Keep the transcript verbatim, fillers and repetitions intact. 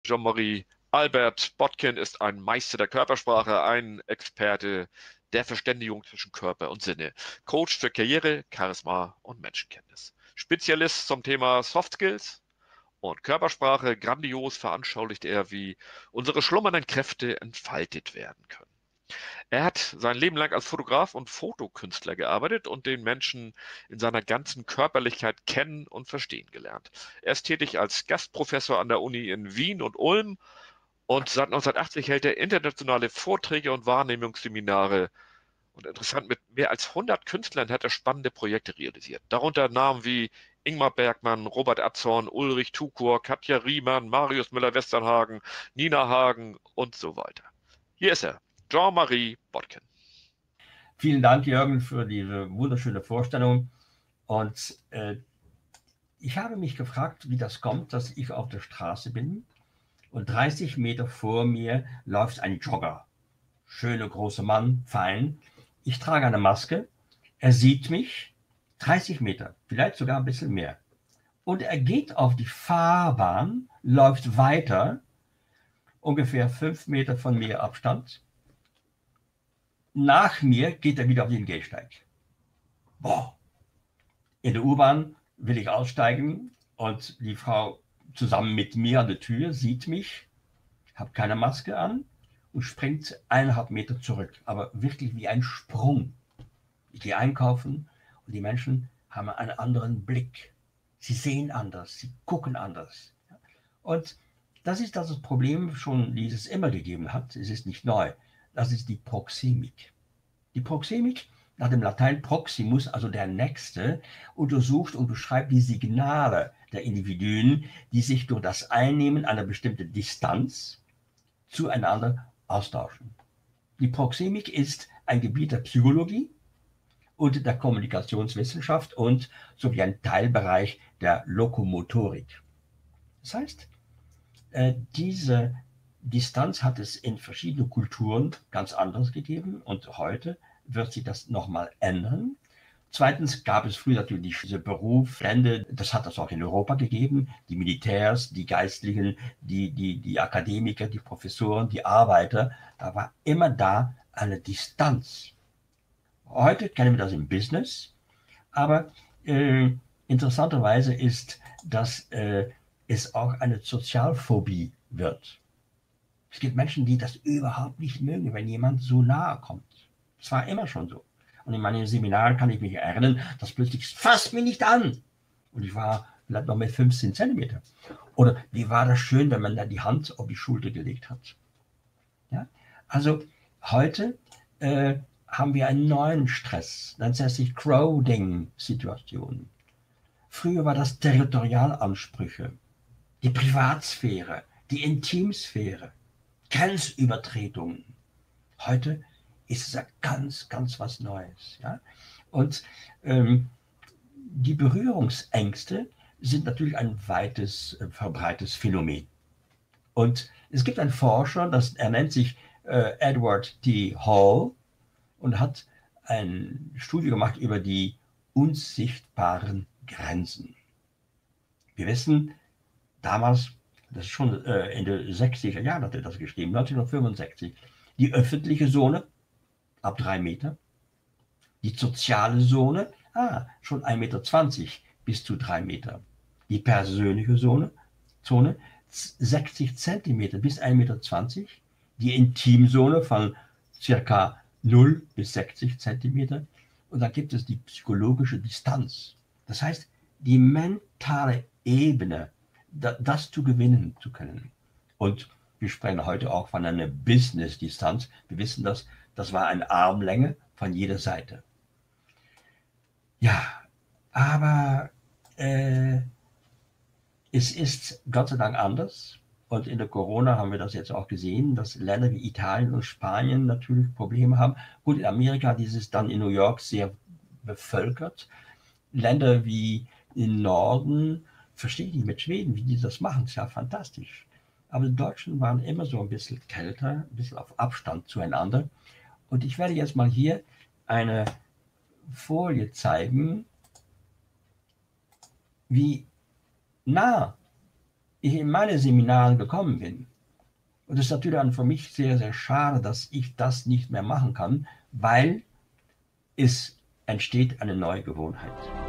Jean-Marie Albert Botkin ist ein Meister der Körpersprache, ein Experte der Verständigung zwischen Körper und Sinne, Coach für Karriere, Charisma und Menschenkenntnis, Spezialist zum Thema Soft Skills und Körpersprache. Grandios veranschaulicht er, wie unsere schlummernden Kräfte entfaltet werden können. Er hat sein Leben lang als Fotograf und Fotokünstler gearbeitet und den Menschen in seiner ganzen Körperlichkeit kennen und verstehen gelernt. Er ist tätig als Gastprofessor an der Uni in Wien und Ulm und seit neunzehnhundertachtzig hält er internationale Vorträge und Wahrnehmungsseminare. Und interessant, mit mehr als hundert Künstlern hat er spannende Projekte realisiert. Darunter Namen wie Ingmar Bergmann, Robert Atzorn, Ulrich Tukur, Katja Riemann, Marius Müller-Westernhagen, Nina Hagen und so weiter. Hier ist er, Jean-Marie Botkin. Vielen Dank, Jürgen, für diese wunderschöne Vorstellung. Und äh, ich habe mich gefragt, wie das kommt, dass ich auf der Straße bin und dreißig Meter vor mir läuft ein Jogger. Schöner großer Mann, fein. Ich trage eine Maske. Er sieht mich, dreißig Meter, vielleicht sogar ein bisschen mehr. Und er geht auf die Fahrbahn, läuft weiter, ungefähr fünf Meter von mir Abstand. Nach mir geht er wieder auf den Gehsteig. Boah. In der U-Bahn will ich aussteigen und die Frau zusammen mit mir an der Tür sieht mich, habe keine Maske an und springt eineinhalb Meter zurück, aber wirklich wie ein Sprung. Ich gehe einkaufen und die Menschen haben einen anderen Blick. Sie sehen anders, sie gucken anders. Und das ist das Problem schon, die es immer gegeben hat. Es ist nicht neu. Das ist die Proxemik. Die Proxemik, nach dem Latein Proximus, also der Nächste, untersucht und beschreibt die Signale der Individuen, die sich durch das Einnehmen einer bestimmten Distanz zueinander austauschen. Die Proxemik ist ein Gebiet der Psychologie und der Kommunikationswissenschaft und sowie ein Teilbereich der Lokomotorik. Das heißt, diese Distanz hat es in verschiedenen Kulturen ganz anders gegeben und heute wird sich das nochmal ändern. Zweitens gab es früher natürlich diese Berufsstände, das hat es auch in Europa gegeben, die Militärs, die Geistlichen, die, die, die Akademiker, die Professoren, die Arbeiter, da war immer da eine Distanz. Heute kennen wir das im Business, aber äh, interessanterweise ist, dass äh, es auch eine Sozialphobie wird. Es gibt Menschen, die das überhaupt nicht mögen, wenn jemand so nahe kommt. Das war immer schon so. Und in meinen Seminaren kann ich mich erinnern, dass plötzlich, fass mich nicht an. Und ich war vielleicht noch mit fünfzehn Zentimeter. Oder wie war das schön, wenn man da die Hand auf die Schulter gelegt hat. Ja? Also heute äh, haben wir einen neuen Stress. Das nennt sich Crowding-Situation. Früher war das Territorialansprüche, die Privatsphäre, die Intimsphäre, Grenzübertretungen. Heute ist es ja ganz, ganz was Neues. Ja? Und ähm, die Berührungsängste sind natürlich ein weites, äh, verbreitetes Phänomen. Und es gibt einen Forscher, das, er nennt sich äh, Edward T. Hall und hat eine Studie gemacht über die unsichtbaren Grenzen. Wir wissen, damals, das ist schon äh, in den sechziger Jahren hat er das geschrieben, neunzehnhundertfünfundsechzig, die öffentliche Zone ab drei Meter, die soziale Zone, ah, schon ein Meter zwanzig bis zu drei Meter, die persönliche Zone, Zone sechzig Zentimeter bis ein Meter zwanzig, die Intimzone von circa null bis sechzig Zentimeter und dann gibt es die psychologische Distanz. Das heißt, die mentale Ebene, das zu gewinnen zu können. Und wir sprechen heute auch von einer Business-Distanz. Wir wissen das, das war eine Armlänge von jeder Seite. Ja, aber äh, es ist Gott sei Dank anders. Und in der Corona haben wir das jetzt auch gesehen, dass Länder wie Italien und Spanien natürlich Probleme haben. Gut, in Amerika ist es dann in New York sehr bevölkert. Länder wie im Norden, verstehe ich nicht mit Schweden, wie die das machen, ist ja fantastisch. Aber die Deutschen waren immer so ein bisschen kälter, ein bisschen auf Abstand zueinander. Und ich werde jetzt mal hier eine Folie zeigen, wie nah ich in meine Seminare gekommen bin. Und es ist natürlich dann für mich sehr, sehr schade, dass ich das nicht mehr machen kann, weil es entsteht eine neue Gewohnheit.